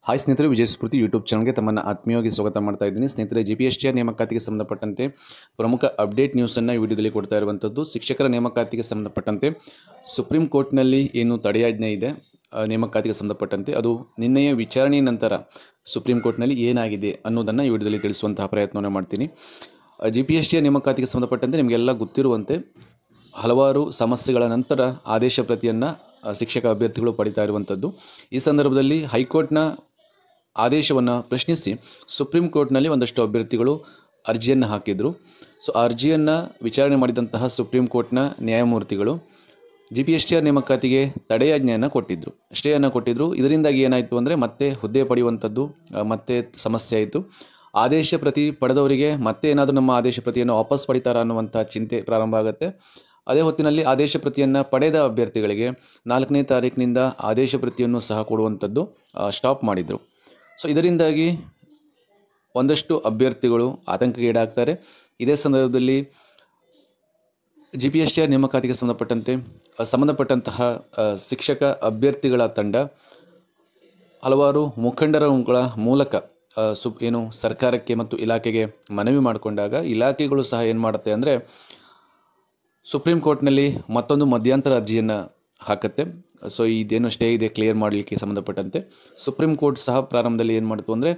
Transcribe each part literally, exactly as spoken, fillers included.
Hi ಸ್ನೇಹಿತರೆ, ವಿಜಯ ಸ್ಫೂರ್ತಿ YouTube ಚಾನಲ್ಗೆ ತಮ್ಮನ್ನು ಆತ್ಮೀಯವಾಗಿ ಸ್ವಾಗತ ಮಾಡ್ತಾ ಇದ್ದೀನಿ. ಸ್ನೇಹಿತರೆ, G P S T R ನೇಮಕಾತಿಗೆ ಸಂಬಂಧಪಟ್ಟಂತೆ ಪ್ರಮುಖ ಅಪ್ಡೇಟ್ ನ್ಯೂಸನ್ನು ಈ ವಿಡಿಯೋದಲ್ಲಿ ಕೊಡ್ತಾ ಇರುವಂಥದ್ದು. ಶಿಕ್ಷಕರ ನೇಮಕಾತಿಗೆ ಸಂಬಂಧಪಟ್ಟಂತೆ ಸುಪ್ರೀಂ ಕೋರ್ಟ್ನಲ್ಲಿ ಏನು ತಡೆಯಾಜ್ಞೆ ಇದೆ ನೇಮಕಾತಿಗೆ ಸಂಬಂಧಪಟ್ಟಂತೆ, ಅದು ನಿನ್ನೆಯ ವಿಚಾರಣೆಯ ನಂತರ ಸುಪ್ರೀಂ ಕೋರ್ಟ್ನಲ್ಲಿ ಏನಾಗಿದೆ ಅನ್ನೋದನ್ನು ಈ ವಿಡಿಯೋದಲ್ಲಿ ತಿಳಿಸುವಂತಹ ಪ್ರಯತ್ನವನ್ನು ಮಾಡ್ತೀನಿ. G P S T R ನೇಮಕಾತಿಗೆ ಸಂಬಂಧಪಟ್ಟಂತೆ ನಿಮಗೆಲ್ಲ ಗೊತ್ತಿರುವಂತೆ ಹಲವಾರು ಸಮಸ್ಯೆಗಳ ನಂತರ ಆದೇಶ ಪ್ರತಿಯನ್ನು ಶಿಕ್ಷಕ ಅಭ್ಯರ್ಥಿಗಳು ಪಡಿತಾ ಇರುವಂಥದ್ದು. ಈ ಸಂದರ್ಭದಲ್ಲಿ ಹೈಕೋರ್ಟ್ನ ಆದೇಶವನ್ನು ಪ್ರಶ್ನಿಸಿ ಸುಪ್ರೀಂ ಕೋರ್ಟ್ನಲ್ಲಿ ಒಂದಷ್ಟು ಅಭ್ಯರ್ಥಿಗಳು ಅರ್ಜಿಯನ್ನು ಹಾಕಿದರು. ಸೊ ಆ ಅರ್ಜಿಯನ್ನು ವಿಚಾರಣೆ ಮಾಡಿದಂತಹ ಸುಪ್ರೀಂ ಕೋರ್ಟ್ನ ನ್ಯಾಯಮೂರ್ತಿಗಳು G P S T R ನೇಮಕಾತಿಗೆ ತಡೆಯಾಜ್ಞೆಯನ್ನು ಕೊಟ್ಟಿದ್ದರು, ಸ್ಟೇಯನ್ನು ಕೊಟ್ಟಿದ್ದರು. ಇದರಿಂದಾಗಿ ಏನಾಯಿತು ಅಂದರೆ ಮತ್ತೆ ಹುದ್ದೆ ಪಡೆಯುವಂಥದ್ದು ಮತ್ತೆ ಸಮಸ್ಯೆ ಆಯಿತು. ಆದೇಶ ಪ್ರತಿ ಪಡೆದವರಿಗೆ ಮತ್ತೆ ಏನಾದರೂ ನಮ್ಮ ಆದೇಶ ಪ್ರತಿಯನ್ನು ವಾಪಸ್ ಪಡಿತಾರ ಅನ್ನುವಂಥ ಚಿಂತೆ ಪ್ರಾರಂಭ ಆಗುತ್ತೆ. ಅದೇ ಹೊತ್ತಿನಲ್ಲಿ ಆದೇಶ ಪ್ರತಿಯನ್ನು ಪಡೆದ ಅಭ್ಯರ್ಥಿಗಳಿಗೆ ನಾಲ್ಕನೇ ತಾರೀಕಿನಿಂದ ಆದೇಶ ಪ್ರತಿಯನ್ನು ಸಹ ಕೊಡುವಂಥದ್ದು ಸ್ಟಾಪ್ ಮಾಡಿದರು. ಸೊ ಇದರಿಂದಾಗಿ ಒಂದಷ್ಟು ಅಭ್ಯರ್ಥಿಗಳು ಆತಂಕಗೀಡಾಗ್ತಾರೆ. ಇದೇ ಸಂದರ್ಭದಲ್ಲಿ G P S T R ನೇಮಕಾತಿಗೆ ಸಂಬಂಧಪಟ್ಟಂತೆ ಸಂಬಂಧಪಟ್ಟಂತಹ ಶಿಕ್ಷಕ ಅಭ್ಯರ್ಥಿಗಳ ತಂಡ ಹಲವಾರು ಮುಖಂಡರುಗಳ ಮೂಲಕ ಸು ಏನು ಸರ್ಕಾರಕ್ಕೆ ಮತ್ತು ಇಲಾಖೆಗೆ ಮನವಿ ಮಾಡಿಕೊಂಡಾಗ ಇಲಾಖೆಗಳು ಸಹ ಏನು ಮಾಡುತ್ತೆ ಅಂದರೆ ಸುಪ್ರೀಂ ಕೋರ್ಟ್ನಲ್ಲಿ ಮತ್ತೊಂದು ಮಧ್ಯಂತರ ಅರ್ಜಿಯನ್ನು ಹಾಕುತ್ತೆ. ಸೊ ಇದೇನು ಸ್ಟೇ ಇದೆ ಕ್ಲಿಯರ್ ಮಾಡಲಿಕ್ಕೆ ಸಂಬಂಧಪಟ್ಟಂತೆ ಸುಪ್ರೀಂ ಕೋರ್ಟ್ ಸಹ ಪ್ರಾರಂಭದಲ್ಲಿ ಏನು ಮಾಡ್ತು ಅಂದರೆ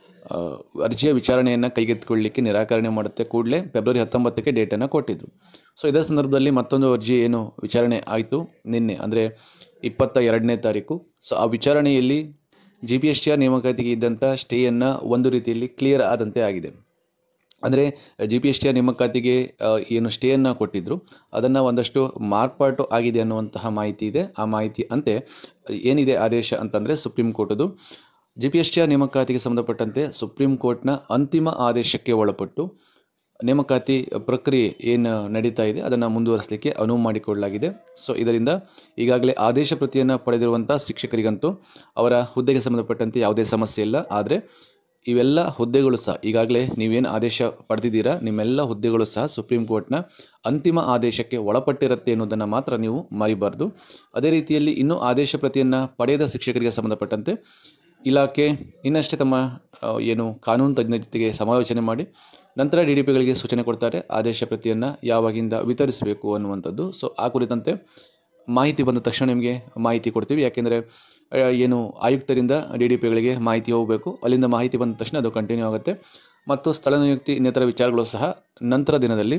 ಅರ್ಜಿಯ ವಿಚಾರಣೆಯನ್ನು ಕೈಗೆತ್ತಿಕೊಳ್ಳಲಿಕ್ಕೆ ನಿರಾಕರಣೆ ಮಾಡುತ್ತೆ. ಕೂಡಲೇ ಫೆಬ್ರವರಿ ಹತ್ತೊಂಬತ್ತಕ್ಕೆ ಡೇಟನ್ನು ಕೊಟ್ಟಿದ್ದರು. ಸೊ ಇದೇ ಸಂದರ್ಭದಲ್ಲಿ ಮತ್ತೊಂದು ಅರ್ಜಿ ಏನು ವಿಚಾರಣೆ ಆಯಿತು ನಿನ್ನೆ, ಅಂದರೆ ಇಪ್ಪತ್ತ ಎರಡನೇ ತಾರೀಕು. ಸೊ ಆ ವಿಚಾರಣೆಯಲ್ಲಿ G P S T R ನೇಮಕಾತಿಗೆ ಇದ್ದಂಥ ಸ್ಟೇಯನ್ನು ಒಂದು ರೀತಿಯಲ್ಲಿ ಕ್ಲಿಯರ್ ಆದಂತೆ ಆಗಿದೆ. ಅಂದರೆ G P S T R ನೇಮಕಾತಿಗೆ ಏನು ಸ್ಟೇಯನ್ನು ಕೊಟ್ಟಿದ್ದರು ಅದನ್ನು ಒಂದಷ್ಟು ಮಾರ್ಪಾಟು ಆಗಿದೆ ಅನ್ನುವಂತಹ ಮಾಹಿತಿ ಇದೆ. ಆ ಮಾಹಿತಿ ಅಂತೆ ಏನಿದೆ ಆದೇಶ ಅಂತಂದರೆ ಸುಪ್ರೀಂ ಕೋರ್ಟದು G P S T R ನೇಮಕಾತಿಗೆ ಸಂಬಂಧಪಟ್ಟಂತೆ ಸುಪ್ರೀಂ ಕೋರ್ಟ್ನ ಅಂತಿಮ ಆದೇಶಕ್ಕೆ ಒಳಪಟ್ಟು ನೇಮಕಾತಿ ಪ್ರಕ್ರಿಯೆ ಏನು ನಡೀತಾ ಇದೆ ಅದನ್ನು ಮುಂದುವರಿಸಲಿಕ್ಕೆ ಅನುವು ಮಾಡಿಕೊಳ್ಳಲಾಗಿದೆ. ಸೊ ಇದರಿಂದ ಈಗಾಗಲೇ ಆದೇಶ ಪ್ರತಿಯನ್ನು ಪಡೆದಿರುವಂಥ ಶಿಕ್ಷಕರಿಗಂತೂ ಅವರ ಹುದ್ದೆಗೆ ಸಂಬಂಧಪಟ್ಟಂತೆ ಯಾವುದೇ ಸಮಸ್ಯೆ ಇಲ್ಲ. ಆದರೆ ಇವೆಲ್ಲ ಹುದ್ದೆಗಳು ಸಹ ಈಗಾಗಲೇ ನೀವೇನು ಆದೇಶ ಪಡೆದಿದ್ದೀರಾ ನಿಮ್ಮೆಲ್ಲ ಹುದ್ದೆಗಳು ಸಹ ಸುಪ್ರೀಂ ಕೋರ್ಟ್ನ ಅಂತಿಮ ಆದೇಶಕ್ಕೆ ಒಳಪಟ್ಟಿರುತ್ತೆ ಅನ್ನೋದನ್ನು ಮಾತ್ರ ನೀವು ಮರಿಬಾರ್ದು. ಅದೇ ರೀತಿಯಲ್ಲಿ ಇನ್ನೂ ಆದೇಶ ಪ್ರತಿಯನ್ನು ಪಡೆದ ಶಿಕ್ಷಕರಿಗೆ ಸಂಬಂಧಪಟ್ಟಂತೆ ಇಲಾಖೆ ಇನ್ನಷ್ಟೇ ತಮ್ಮ ಏನು ಕಾನೂನು ತಜ್ಞರ ಜೊತೆಗೆ ಸಮಾಲೋಚನೆ ಮಾಡಿ ನಂತರ ಡಿ ಡಿ ಪಿಗಳಿಗೆ ಸೂಚನೆ ಕೊಡ್ತಾರೆ ಆದೇಶ ಪ್ರತಿಯನ್ನು ಯಾವಾಗಿಂದ ವಿತರಿಸಬೇಕು ಅನ್ನುವಂಥದ್ದು. ಸೊ ಆ ಕುರಿತಂತೆ ಮಾಹಿತಿ ಬಂದ ತಕ್ಷಣ ನಿಮಗೆ ಮಾಹಿತಿ ಕೊಡ್ತೀವಿ. ಯಾಕೆಂದರೆ ಏನು ಆಯುಕ್ತರಿಂದ ಡಿ ಡಿ ಪಿಗಳಿಗೆ ಮಾಹಿತಿ ಹೋಗಬೇಕು, ಅಲ್ಲಿಂದ ಮಾಹಿತಿ ಬಂದ ತಕ್ಷಣ ಅದು ಕಂಟಿನ್ಯೂ ಆಗುತ್ತೆ. ಮತ್ತು ಸ್ಥಳ ನಿಯುಕ್ತಿ ಇನ್ನಿತರ ವಿಚಾರಗಳು ಸಹ ನಂತರ ದಿನದಲ್ಲಿ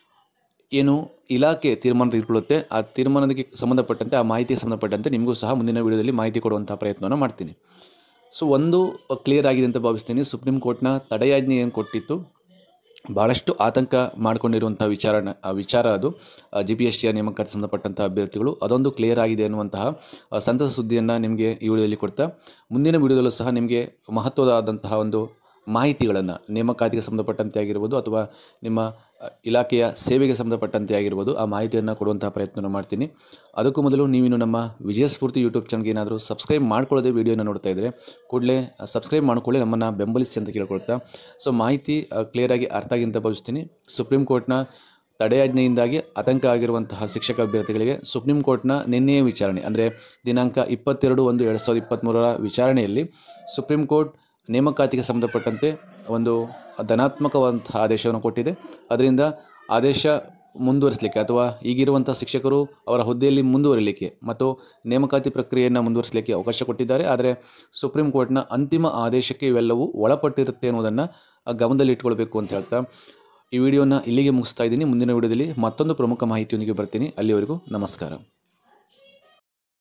ಏನು ಇಲಾಖೆ ತೀರ್ಮಾನ ತೆಗೆದುಕೊಳ್ಳುತ್ತೆ ಆ ತೀರ್ಮಾನಕ್ಕೆ ಸಂಬಂಧಪಟ್ಟಂತೆ ಆ ಮಾಹಿತಿಗೆ ಸಂಬಂಧಪಟ್ಟಂತೆ ನಿಮಗೂ ಸಹ ಮುಂದಿನ ವಿಡಿಯೋದಲ್ಲಿ ಮಾಹಿತಿ ಕೊಡುವಂಥ ಪ್ರಯತ್ನವನ್ನು ಮಾಡ್ತೀನಿ. ಸೊ ಒಂದು ಕ್ಲಿಯರ್ ಆಗಿದೆ ಅಂತ ಭಾವಿಸ್ತೀನಿ. ಸುಪ್ರೀಂ ಕೋರ್ಟ್ನ ತಡೆಯಾಜ್ಞೆ ಏನು ಕೊಟ್ಟಿತ್ತು ಭಾಳಷ್ಟು ಆತಂಕ ಮಾಡಿಕೊಂಡಿರುವಂಥ ವಿಚಾರ ವಿಚಾರ ಅದು G P S T R ನೇಮಕಾತಿ ಸಂಬಂಧಪಟ್ಟಂಥ ಅಭ್ಯರ್ಥಿಗಳು ಅದೊಂದು ಕ್ಲಿಯರ್ ಆಗಿದೆ ಅನ್ನುವಂತಹ ಸಂತಸ ಸುದ್ದಿಯನ್ನು ನಿಮಗೆ ಈ ವಿಡಿಯೋದಲ್ಲಿ ಕೊಡ್ತಾ ಮುಂದಿನ ವಿಡಿಯೋದಲ್ಲೂ ಸಹ ನಿಮಗೆ ಮಹತ್ವದಾದಂತಹ ಒಂದು ಮಾಹಿತಿಗಳನ್ನು ನೇಮಕಾತಿಗೆ ಸಂಬಂಧಪಟ್ಟಂತೆ ಆಗಿರ್ಬೋದು ಅಥವಾ ನಿಮ್ಮ ಇಲಾಖೆಯ ಸೇವೆಗೆ ಸಂಬಂಧಪಟ್ಟಂತೆ ಆಗಿರ್ಬೋದು ಆ ಮಾಹಿತಿಯನ್ನು ಕೊಡುವಂತಹ ಪ್ರಯತ್ನ ಮಾಡ್ತೀನಿ. ಅದಕ್ಕೂ ಮೊದಲು ನೀವಿನ್ನು ನಮ್ಮ ವಿಜಯ ಸ್ಫೂರ್ತಿ ಯೂಟ್ಯೂಬ್ ಚಾನಲ್ಗೆ ಏನಾದರೂ ಸಬ್ಸ್ಕ್ರೈಬ್ ಮಾಡ್ಕೊಳ್ಳೋದೇ ವಿಡಿಯೋನ ನೋಡ್ತಾ ಇದ್ದರೆ ಕೂಡಲೇ ಸಬ್ಸ್ಕ್ರೈಬ್ ಮಾಡ್ಕೊಳ್ಳಿ, ನಮ್ಮನ್ನು ಬೆಂಬಲಿಸಿ ಅಂತ ಕೇಳ್ಕೊಳ್ತಾ. ಸೊ ಮಾಹಿತಿ ಕ್ಲಿಯರಾಗಿ ಅರ್ಥ ಆಗಿ ಅಂತ ಭಾವಿಸ್ತೀನಿ. ಸುಪ್ರೀಂ ಕೋರ್ಟ್ನ ತಡೆಯಾಜ್ಞೆಯಿಂದಾಗಿ ಆತಂಕ ಆಗಿರುವಂತಹ ಶಿಕ್ಷಕ ಅಭ್ಯರ್ಥಿಗಳಿಗೆ ಸುಪ್ರೀಂ ಕೋರ್ಟ್ನ ನಿನ್ನೆಯ ವಿಚಾರಣೆ ಅಂದರೆ ದಿನಾಂಕ ಇಪ್ಪತ್ತೆರಡು ಒಂದು ಎರಡು ಸಾವಿರದ ಇಪ್ಪತ್ತ್ಮೂರರ ವಿಚಾರಣೆಯಲ್ಲಿ ಸುಪ್ರೀಂ ಕೋರ್ಟ್ ನೇಮಕಾತಿಗೆ ಸಂಬಂಧಪಟ್ಟಂತೆ ಒಂದು ಧನಾತ್ಮಕವಾದಂತಹ ಆದೇಶವನ್ನು ಕೊಟ್ಟಿದೆ. ಅದರಿಂದ ಆದೇಶ ಮುಂದುವರಿಸಲಿಕ್ಕೆ ಅಥವಾ ಈಗಿರುವಂಥ ಶಿಕ್ಷಕರು ಅವರ ಹುದ್ದೆಯಲ್ಲಿ ಮುಂದುವರಿಲಿಕ್ಕೆ ಮತ್ತು ನೇಮಕಾತಿ ಪ್ರಕ್ರಿಯೆಯನ್ನು ಮುಂದುವರಿಸಲಿಕ್ಕೆ ಅವಕಾಶ ಕೊಟ್ಟಿದ್ದಾರೆ. ಆದರೆ ಸುಪ್ರೀಂ ಕೋರ್ಟ್ನ ಅಂತಿಮ ಆದೇಶಕ್ಕೆ ಇವೆಲ್ಲವೂ ಒಳಪಟ್ಟಿರುತ್ತೆ ಅನ್ನೋದನ್ನು ಗಮನದಲ್ಲಿಟ್ಕೊಳ್ಬೇಕು ಅಂತ ಹೇಳ್ತಾ ಈ ವಿಡಿಯೋನ ಇಲ್ಲಿಗೆ ಮುಗಿಸ್ತಾ ಇದ್ದೀನಿ. ಮುಂದಿನ ವಿಡಿಯೋದಲ್ಲಿ ಮತ್ತೊಂದು ಪ್ರಮುಖ ಮಾಹಿತಿಯೊಂದಿಗೆ ಬರ್ತೀನಿ. ಅಲ್ಲಿವರೆಗೂ ನಮಸ್ಕಾರ.